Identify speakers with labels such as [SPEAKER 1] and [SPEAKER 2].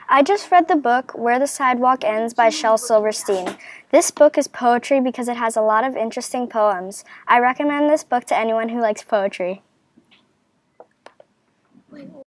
[SPEAKER 1] I just read the book Where the Sidewalk Ends by Shel Silverstein. This book is poetry because it has a lot of interesting poems. I recommend this book to anyone who likes poetry.